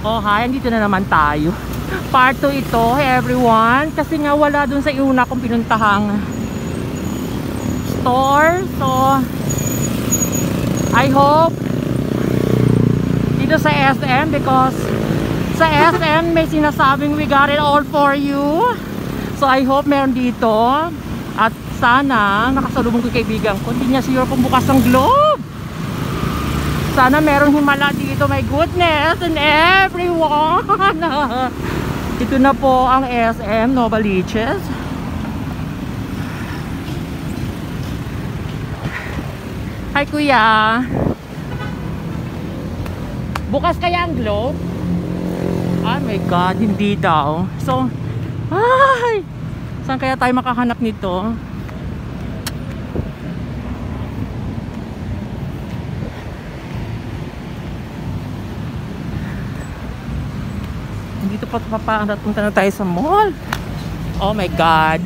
Oh hi, andito na naman tayo. Part 2 ito, hey everyone. Kasi nga wala dun sa iuna kong pinuntahang store. So I hope dito sa SM, because sa SM may sinasabing we got it all for you. So I hope meron dito. At sana nakasalubong ko yung kaibigan ko. Hindi niya sure kung bukas ang globe. Sana meron himala dito, my goodness, and everyone. Ito na po ang SM Novaliches. Hi kuya. Bukas kaya ang globe? Oh my god, hindi daw. So, ay, saan kaya tayo makahanap nito? Dito pa punta na tayo sa mall. Oh my god.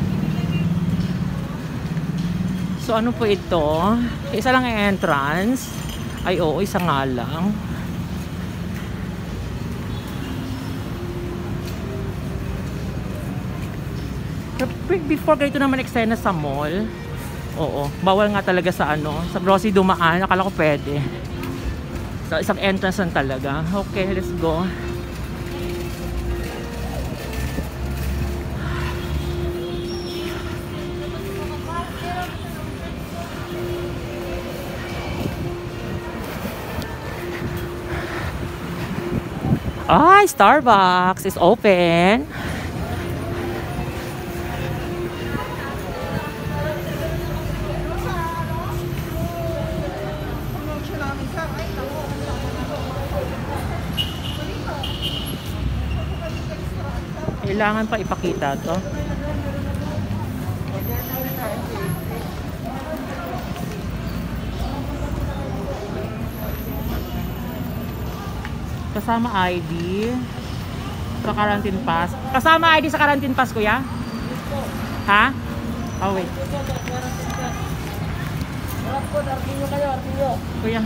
So ano po ito? Isa lang ang entrance. Ay oo, isa nga lang. Before ganito naman eksena sa mall. Oo, bawal nga talaga sa ano, sa grocery dumaan. Akala ko pwede. So isang entrance lang talaga. Okay, let's go. Ay, Starbucks is open. Kailangan pa ipakita to. Kasama ID sa quarantine pass. Kasama ID sa quarantine pass, kuya? Ha? Oh, wait. Kuya.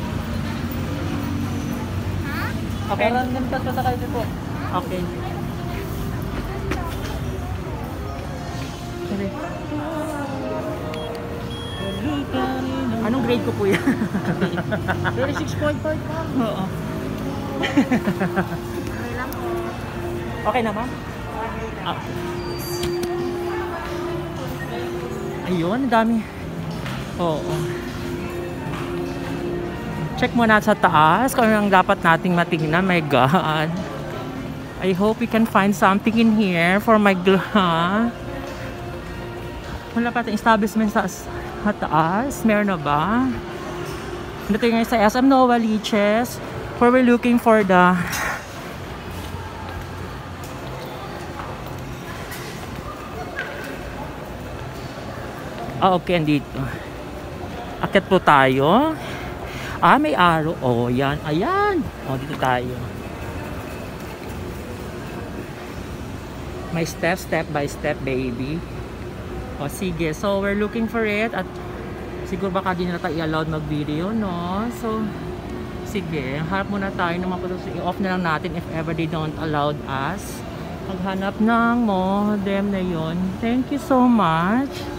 Okay. Quarantine pass sa kayo po. Okay. Anong grade ko, kuya? 36.5. Oo. Okay na ba? Ah. Ayun, dami. Oo. Check muna sa taas kung ano ang dapat nating matingnan. My God. I hope we can find something in here for my wala pa tayong establishment sa taas. Meron na ba? Dito ngayon sa SM Novaliches, where we're looking for the okay, andito. Akit po tayo. May arrow. Oh, yan. Ayan. Oh, dito tayo. May step by step, baby. O sige, so we're looking for it. At siguro baka di na tayo i-allowed mag-video, no? So sige, harap muna tayo naman po. I-off na lang natin if ever they don't allow us maghanap ng modem na yun. Thank you so much.